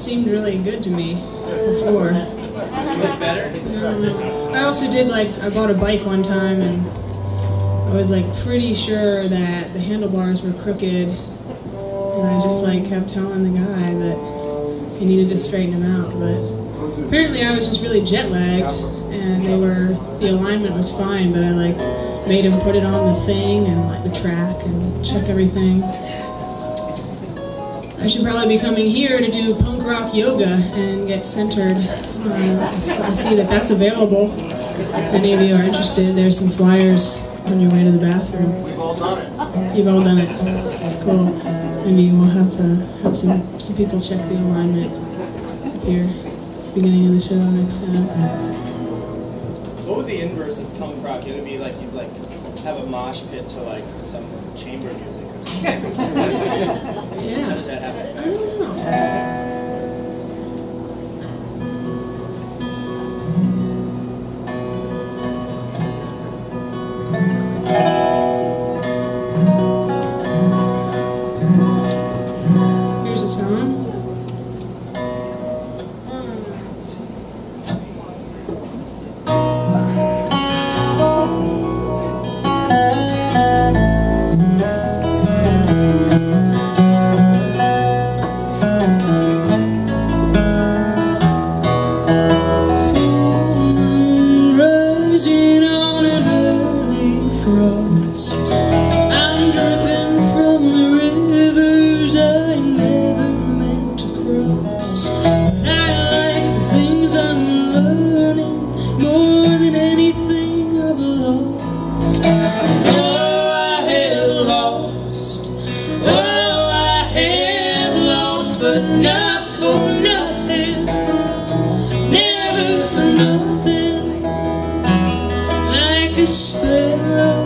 seemed really good to me before. I also did I bought a bike one time and I was pretty sure that the handlebars were crooked, and I just kept telling the guy that he needed to straighten them out. But apparently I was just really jet lagged, and the alignment was fine, but I made him put it on the thing and the track and check everything. I should probably be coming here to do punk rock yoga and get centered. I see that that's available. If any of you are interested, there's some flyers on your way to the bathroom. We've all done it. You've all done it. That's cool. Maybe we'll have some people check the alignment here at the beginning of the show next time. What would the inverse of punk rock? It would be you'd have a mosh pit to some chamber music or something. Yeah. How does that happen? I don't know. Here's a song. I'm dripping from the rivers I never meant to cross. I like the things I'm learning more than anything I've lost. Oh, I have lost. Oh, I have lost, but not for nothing. Never for nothing. Like a sparrow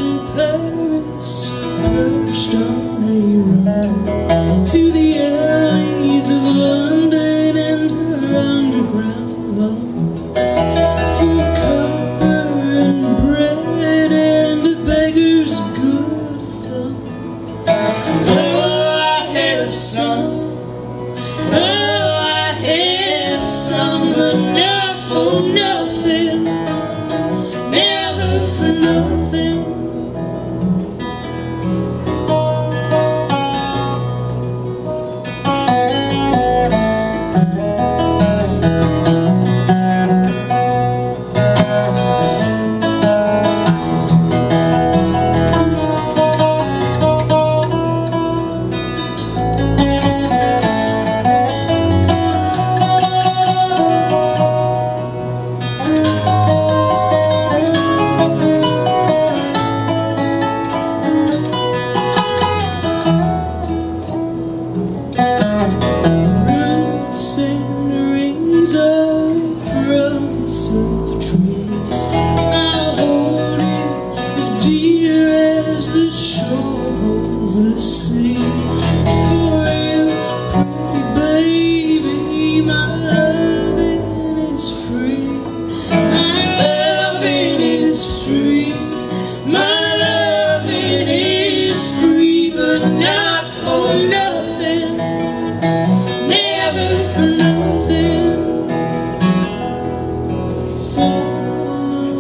perched on a run to the alleys of London and her underground vaults, for copper and bread and a beggar's good thumb. Oh, I have some. Oh, I have some, but not for nothing. Never for nothing.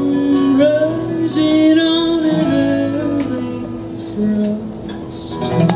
On an early frost.